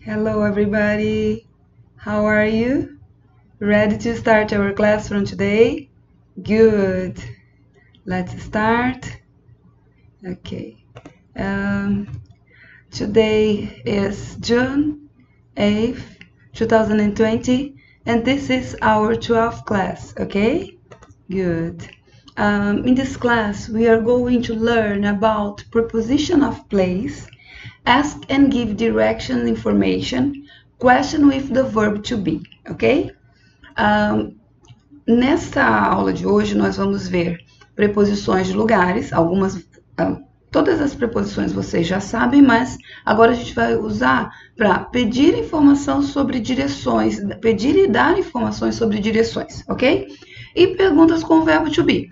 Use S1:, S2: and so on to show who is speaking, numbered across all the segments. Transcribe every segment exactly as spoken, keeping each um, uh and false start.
S1: Hello everybody, how are you? Ready to start our class from today? Good. Let's start. Okay. Um, today is June eighth, two thousand twenty, and this is our twelfth class, okay? Good. Um, in this class, we are going to learn about preposition of place, ask and give direction information, question with the verb to be, ok? Um, nesta aula de hoje, nós vamos ver preposições de lugares, algumas, uh, todas as preposições vocês já sabem, mas agora a gente vai usar para pedir informação sobre direções, pedir e dar informações sobre direções, ok? E perguntas com o verbo to be.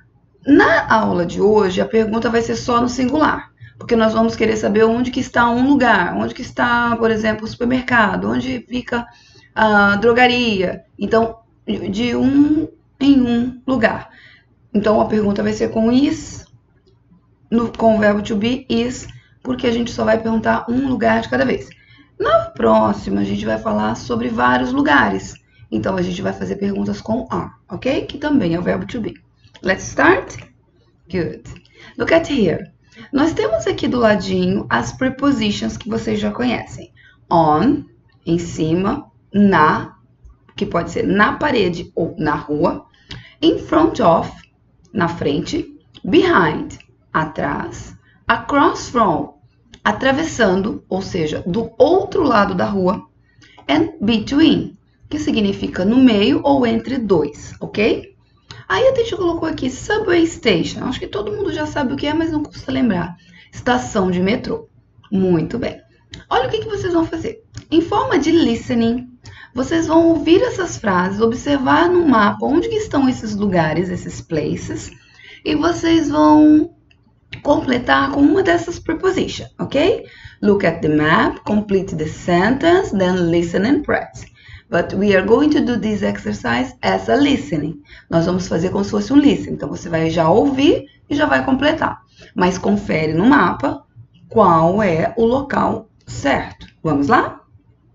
S1: Na aula de hoje, a pergunta vai ser só no singular, porque nós vamos querer saber onde que está um lugar, onde que está, por exemplo, o supermercado, onde fica a drogaria. Então, de um em um lugar. Então, a pergunta vai ser com is, no, com o verbo to be, is, porque a gente só vai perguntar um lugar de cada vez. Na próxima, a gente vai falar sobre vários lugares. Então, a gente vai fazer perguntas com are, ok? Que também é o verbo to be. Let's start? Good. Look at here. Nós temos aqui do ladinho as prepositions que vocês já conhecem. On, em cima, na, que pode ser na parede ou na rua. In front of, na frente. Behind, atrás. Across from, atravessando, ou seja, do outro lado da rua. And between, que significa no meio ou entre dois, ok? Aí a gente colocou aqui subway station. Acho que todo mundo já sabe o que é, mas não custa lembrar. Estação de metrô. Muito bem. Olha o que, que vocês vão fazer. Em forma de listening, vocês vão ouvir essas frases, observar no mapa onde que estão esses lugares, esses places, e vocês vão completar com uma dessas prepositions, ok? Look at the map, complete the sentence, then listen and practice. But we are going to do this exercise as a listening. Nós vamos fazer como se fosse um listening. Então, você vai já ouvir e já vai completar. Mas confere no mapa qual é o local certo. Vamos lá?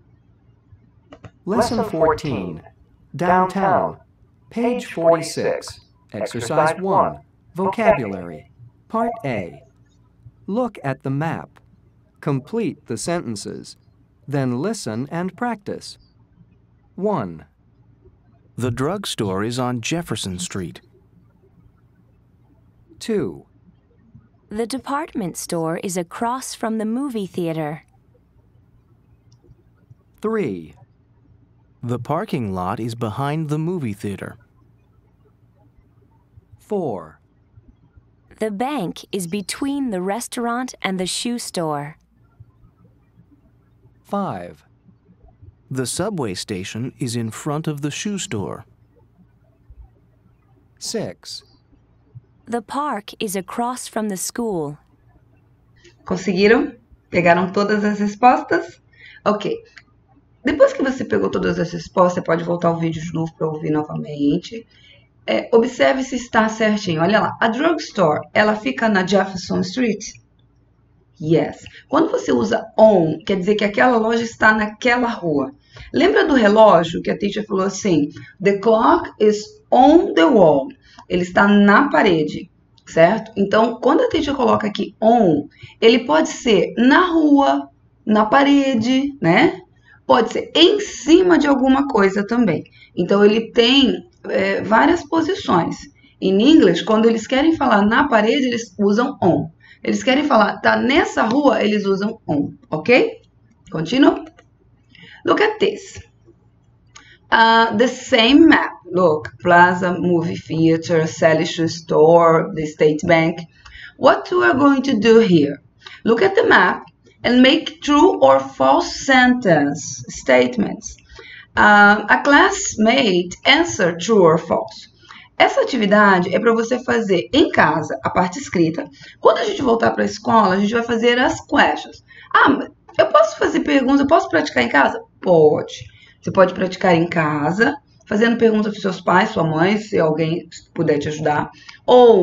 S2: Lesson fourteen, Downtown, page forty-six, Exercise one, Vocabulary, Part A. Look at the map. Complete the sentences. Then listen and practice. one.
S3: The drugstore is on Jefferson Street.
S2: two.
S4: The department store is across from the movie theater.
S2: three.
S3: The parking lot is behind the movie theater.
S2: four.
S4: The bank is between the restaurant and the shoe store.
S2: five.
S3: The subway station is in front of the shoe store.
S2: six.
S4: The park is across from the school.
S1: Conseguiram? Pegaram todas as respostas? Ok. Depois que você pegou todas as respostas, você pode voltar o vídeo de novo para ouvir novamente. É, observe se está certinho. Olha lá. A drugstore, ela fica na Jefferson Street? Yes. Quando você usa on, quer dizer que aquela loja está naquela rua. Lembra do relógio que a teacher falou assim? The clock is on the wall. Ele está na parede, certo? Então, quando a teacher coloca aqui on, ele pode ser na rua, na parede, né? Pode ser em cima de alguma coisa também. Então, ele tem é, várias posições. Em inglês, quando eles querem falar na parede, eles usam on. Eles querem falar, tá nessa rua, eles usam on, ok? Continue. Look at this. Uh, the same map. Look, Plaza, Movie Theater, Sally Shoe Store, the State Bank. What we are going to do here? Look at the map and make true or false sentence statements. Uh, a classmate answer true or false. Essa atividade é para você fazer em casa, a parte escrita. Quando a gente voltar para a escola, a gente vai fazer as questions. Ah, eu posso fazer perguntas, eu posso praticar em casa? Pode. Você pode praticar em casa, fazendo perguntas para seus pais, sua mãe, se alguém puder te ajudar. Ou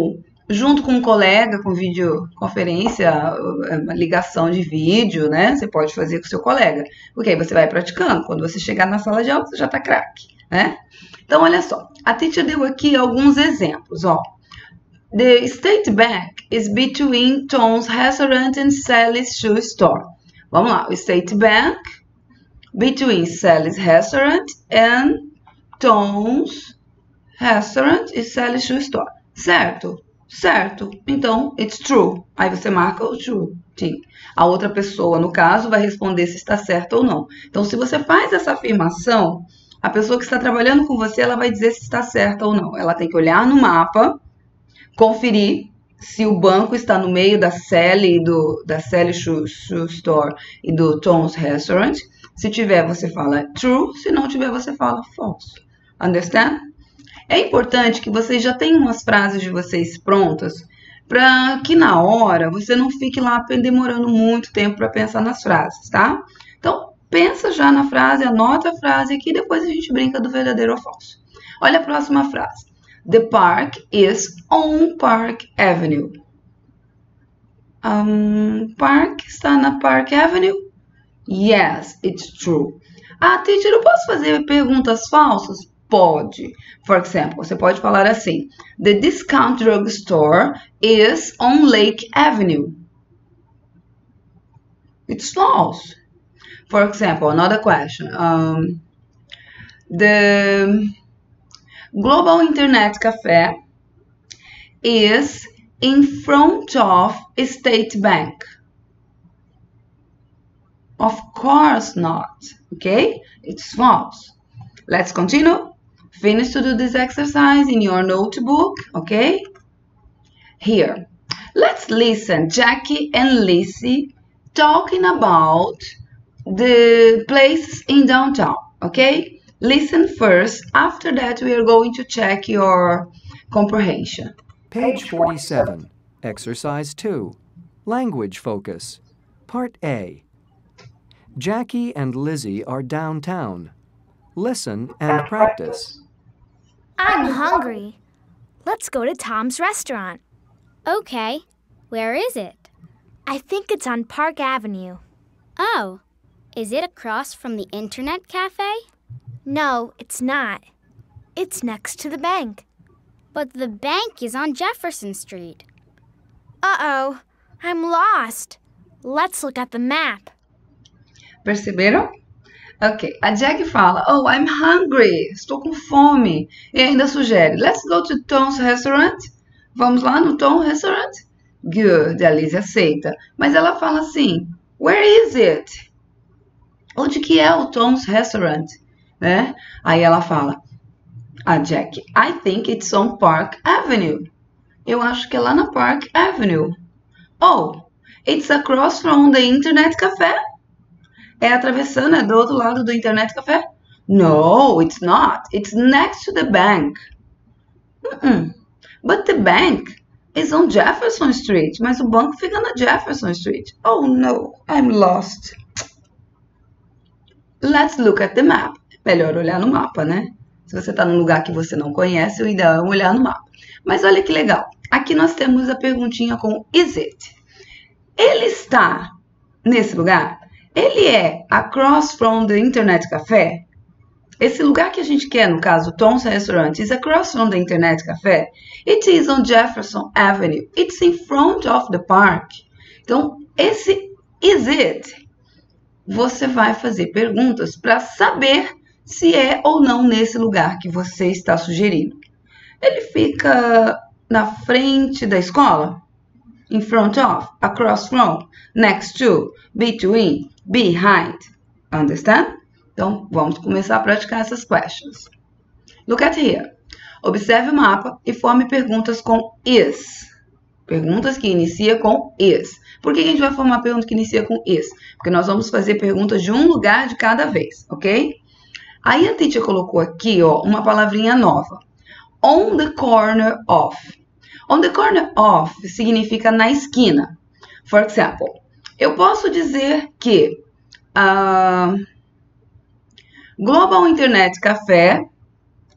S1: junto com um colega, com videoconferência, uma ligação de vídeo, né? Você pode fazer com o seu colega, porque aí você vai praticando. Quando você chegar na sala de aula, você já tá craque, né? Então, olha só, a teacher deu aqui alguns exemplos, ó. The State Bank is between Tom's Restaurant and Sally's Shoe Store. Vamos lá, o State Bank between Sally's Restaurant and Tom's Restaurant e Sally's Shoe Store. Certo? Certo. Então, it's true. Aí você marca o true. Sim. A outra pessoa, no caso, vai responder se está certo ou não. Então, se você faz essa afirmação, a pessoa que está trabalhando com você, ela vai dizer se está certa ou não. Ela tem que olhar no mapa, conferir se o banco está no meio da Sally, do, da Sally Shoe, Shoe Store e do Tom's Restaurant. Se tiver, você fala true. Se não tiver, você fala false. Understand? É importante que vocês já tenham umas frases de vocês prontas para que na hora você não fique lá demorando muito tempo para pensar nas frases, tá? Então, pensa já na frase, anota a frase aqui e depois a gente brinca do verdadeiro ou falso. Olha a próxima frase. The park is on Park Avenue. Um, park está na Park Avenue? Yes, it's true. Ah, teacher, eu posso fazer perguntas falsas? Pode. For example, você pode falar assim. The discount drugstore is on Lake Avenue. It's false. For example, another question. Um, the Global Internet Cafe is in front of State Bank. Of course not. Okay? It's false. Let's continue. Finish to do this exercise in your notebook. Okay? Here. Let's listen Jackie and Lizzie talking about the places in downtown. Okay? Listen first. After that, we are going to check your comprehension.
S2: Page forty-seven, Exercise two, Language Focus, Part A. Jackie and Lizzie are downtown. Listen and practice.
S5: I'm hungry. Let's go to Tom's restaurant.
S6: Okay. Where is it?
S5: I think it's on Park Avenue.
S6: Oh. Is it across from the Internet Cafe?
S5: No, it's not. It's next to the bank.
S6: But the bank is on Jefferson Street.
S5: Uh-oh. I'm lost. Let's look at the map.
S1: Perceberam? Ok. A Jack fala, oh, I'm hungry. Estou com fome. E ainda sugere, let's go to Tom's Restaurant. Vamos lá no Tom's Restaurant? Good. A Lizzie aceita. Mas ela fala assim, where is it? Onde que é o Tom's Restaurant? Né? Aí ela fala, a Jack, I think it's on Park Avenue. Eu acho que é lá na Park Avenue. Oh, it's across from the Internet Cafe? É atravessando, é do outro lado do Internet Cafe? No, it's not. It's next to the bank. Uh-uh. But the bank is on Jefferson Street. Mas o banco fica na Jefferson Street. Oh, no, I'm lost. Let's look at the map. Melhor olhar no mapa, né? Se você está num lugar que você não conhece, o ideal é olhar no mapa. Mas olha que legal. Aqui nós temos a perguntinha com is it? Ele está nesse lugar? Ele é across from the Internet Cafe? Esse lugar que a gente quer, no caso, Tom's Restaurant, is across from the Internet Cafe? It is on Jefferson Avenue. It's in front of the park. Então, esse is it, você vai fazer perguntas para saber se é ou não nesse lugar que você está sugerindo. Ele fica na frente da escola? In front of, across from, next to, between, behind. Understand? Então, vamos começar a praticar essas questions. Look at here. Observe o mapa e forme perguntas com is. Perguntas que inicia com is. Por que a gente vai formar pergunta que inicia com is? Porque nós vamos fazer perguntas de um lugar de cada vez, ok? Aí a teacher colocou aqui, ó, uma palavrinha nova. On the corner of. On the corner of significa na esquina. For example, eu posso dizer que uh, Global Internet Cafe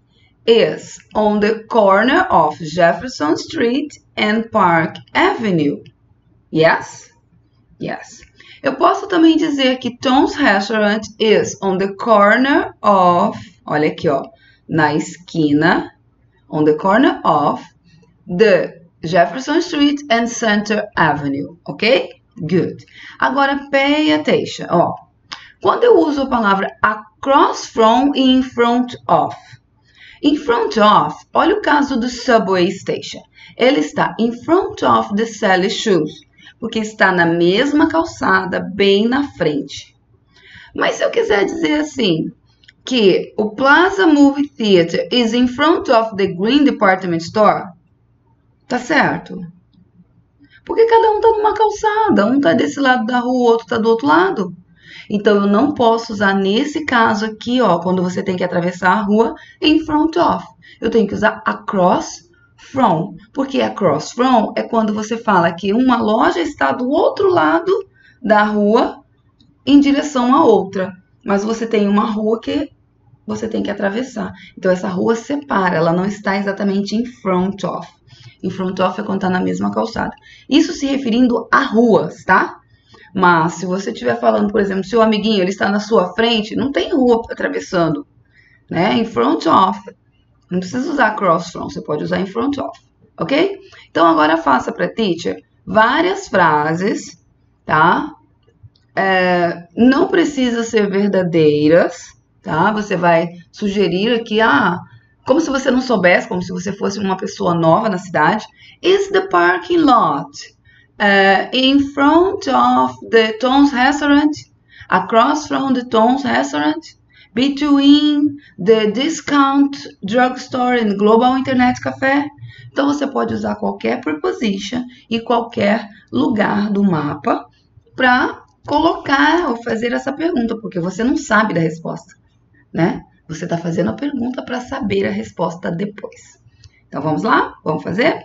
S1: is on the corner of Jefferson Street and Park Avenue. Yes? Yes. Eu posso também dizer que Tom's Restaurant is on the corner of, olha aqui, ó, na esquina, on the corner of the Jefferson Street and Center Avenue, ok? Good. Agora, pay attention, ó. Quando eu uso a palavra across from e in front of. In front of, olha o caso do subway station. Ele está in front of the Sally Shoes, porque está na mesma calçada, bem na frente. Mas se eu quiser dizer assim, que o Plaza Movie Theater is in front of the Green Department Store, tá certo? Porque cada um tá numa calçada, um tá desse lado da rua, o outro tá do outro lado. Então, eu não posso usar nesse caso aqui, ó, quando você tem que atravessar a rua, in front of. Eu tenho que usar across from, porque across from é quando você fala que uma loja está do outro lado da rua em direção à outra. Mas você tem uma rua que você tem que atravessar. Então, essa rua separa, ela não está exatamente in front of. In front of é quando está na mesma calçada. Isso se referindo a ruas, tá? Mas, se você estiver falando, por exemplo, seu amiguinho, ele está na sua frente, não tem rua atravessando, né? In front of. Não precisa usar across from, você pode usar in front of, ok? Então, agora faça para teacher várias frases, tá? É, não precisa ser verdadeiras, tá? Você vai sugerir aqui, ah, como se você não soubesse, como se você fosse uma pessoa nova na cidade. Is the parking lot Uh, in front of the Tom's Restaurant, across from the Tom's Restaurant, between the Discount Drugstore and Global Internet Café? Então, você pode usar qualquer preposition e qualquer lugar do mapa para colocar ou fazer essa pergunta, porque você não sabe da resposta, né? Você está fazendo a pergunta para saber a resposta depois. Então, vamos lá? Vamos fazer?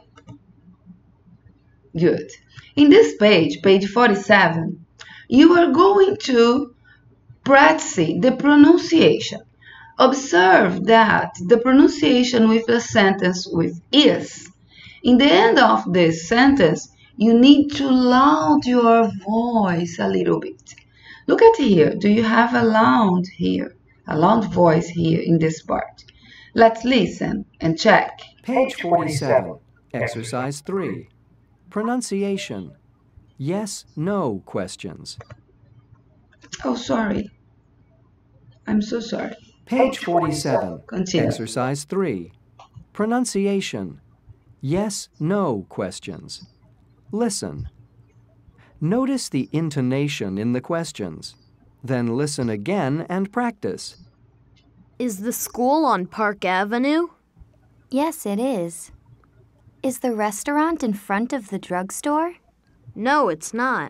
S1: Good. In this page, page forty-seven, you are going to practice the pronunciation. Observe that the pronunciation with the sentence with is. In the end of this sentence, you need to loud your voice a little bit. Look at here. Do you have a loud here? A loud voice here in this part. Let's listen and check.
S2: Page forty-seven, exercise three. Pronunciation. Yes, no questions.
S1: Oh, sorry. I'm so sorry.
S2: Page forty-seven,
S1: Continue.
S2: exercise three. Pronunciation. Yes, no questions. Listen. Notice the intonation in the questions. Then listen again and practice.
S7: Is the school on Park Avenue?
S4: Yes, it is. Is the restaurant in front of the drugstore?
S7: No, it's not.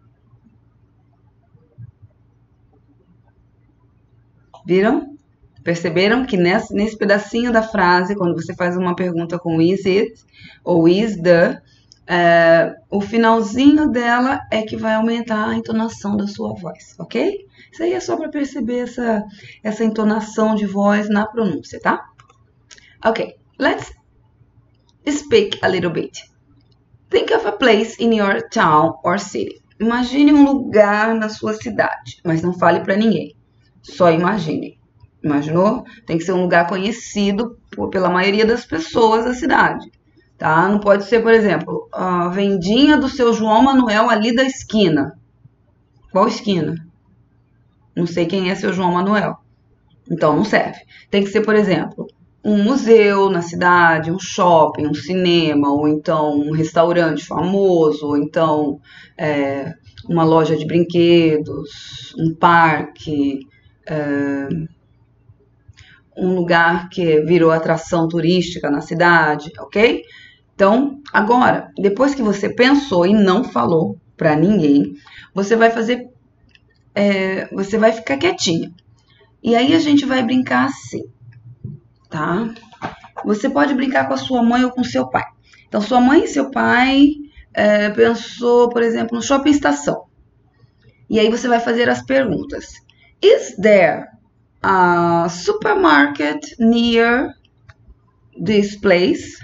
S1: Viram? Perceberam que nesse, nesse pedacinho da frase, quando você faz uma pergunta com is it ou is the, uh, o finalzinho dela é que vai aumentar a entonação da sua voz, ok? Isso aí é só para perceber essa, essa entonação de voz na pronúncia, tá? Ok, let's speak a little bit. Think of a place in your town or city. Imagine um lugar na sua cidade, mas não fale para ninguém. Só imagine. Imaginou? Tem que ser um lugar conhecido por, pela maioria das pessoas da cidade, tá? Não pode ser, por exemplo, a vendinha do seu João Manuel ali da esquina. Qual esquina? Não sei quem é seu João Manuel. Então, não serve. Tem que ser, por exemplo, um museu na cidade, um shopping, um cinema, ou então um restaurante famoso, ou então é, uma loja de brinquedos, um parque, é, um lugar que virou atração turística na cidade, ok? Então, agora, depois que você pensou e não falou para ninguém, você vai fazer, é, você vai ficar quietinho. E aí a gente vai brincar assim. Tá? Você pode brincar com a sua mãe ou com seu pai. Então, sua mãe e seu pai é, pensou, por exemplo, no shopping estação. E aí você vai fazer as perguntas. Is there a supermarket near? this place?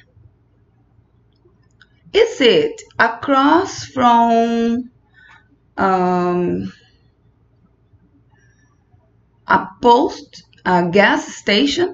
S1: Is it across from um, a post, a gas station?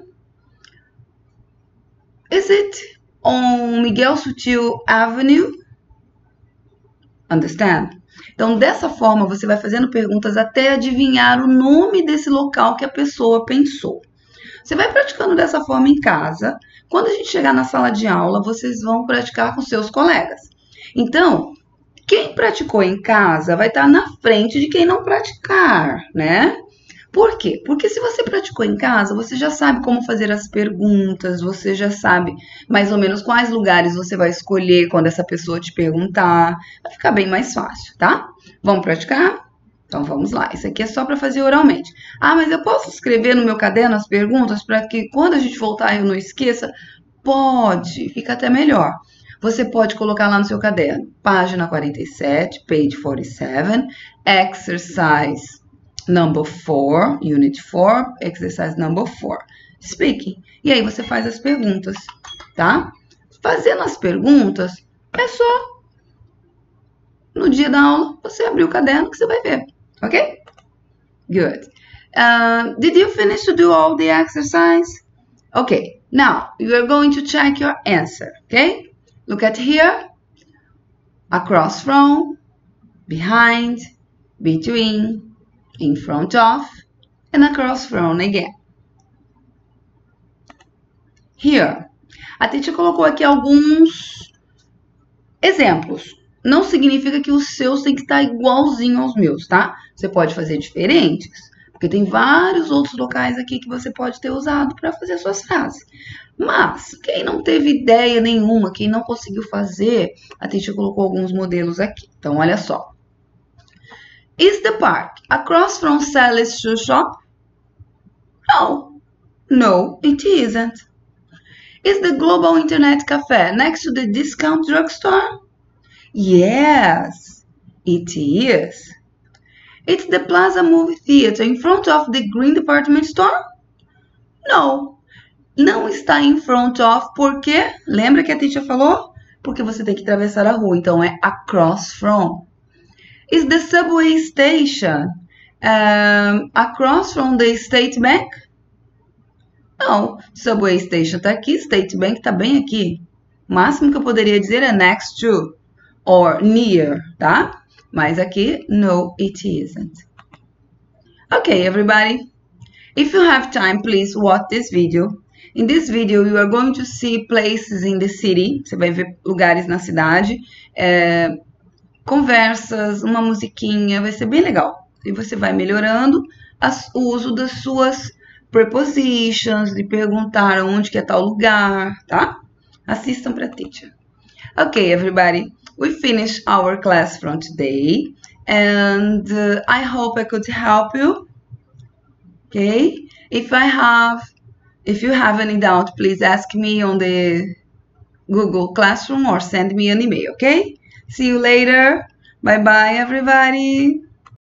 S1: Is it on Miguel Sutil Avenue? Understand? Então, dessa forma, você vai fazendo perguntas até adivinhar o nome desse local que a pessoa pensou. Você vai praticando dessa forma em casa. Quando a gente chegar na sala de aula, vocês vão praticar com seus colegas. Então, quem praticou em casa vai estar na frente de quem não praticar, né? Por quê? Porque se você praticou em casa, você já sabe como fazer as perguntas, você já sabe mais ou menos quais lugares você vai escolher quando essa pessoa te perguntar. Vai ficar bem mais fácil, tá? Vamos praticar? Então vamos lá. Isso aqui é só para fazer oralmente. Ah, mas eu posso escrever no meu caderno as perguntas para que quando a gente voltar eu não esqueça? Pode, fica até melhor. Você pode colocar lá no seu caderno, página quarenta e sete, page quarenta e sete, exercise number four, unit four, exercise number four, speaking. E aí você faz as perguntas, tá? Fazendo as perguntas, é só no dia da aula você abrir o caderno que você vai ver, ok? Good. Uh, did you finish to do all the exercise? Okay, now you are going to check your answer, okay? Look at here, across from, behind, between, in front of, and across from again. Here, a teacher colocou aqui alguns exemplos. Não significa que os seus têm que estar igualzinho aos meus, tá? Você pode fazer diferentes, porque tem vários outros locais aqui que você pode ter usado para fazer suas frases. Mas, quem não teve ideia nenhuma, quem não conseguiu fazer, a teacher colocou alguns modelos aqui. Então, olha só. Is the park across from Sally's shoe shop? No. No, it isn't. Is the Global Internet Cafe next to the discount drugstore? Yes, it is. It's the Plaza Movie Theater in front of the Green Department Store? No. Não está in front of, por quê? Lembra que a teacher falou? Porque você tem que atravessar a rua, então é across from. Is the subway station um, across from the State Bank? Não, subway station tá aqui, State Bank tá bem aqui. O máximo que eu poderia dizer é next to or near, tá? Mas aqui, no, it isn't. Okay, everybody. If you have time, please watch this video. In this video, you are going to see places in the city. Você vai ver lugares na cidade. É, conversas, uma musiquinha, vai ser bem legal. E você vai melhorando as, o uso das suas prepositions, de perguntar onde que é tal lugar, tá? Assistam para a teacher. Okay, everybody, we finished our class from today, and uh, I hope I could help you. Okay, if I have, if you have any doubt, please ask me on the Google Classroom or send me an email. Okay, see you later. Bye bye, everybody.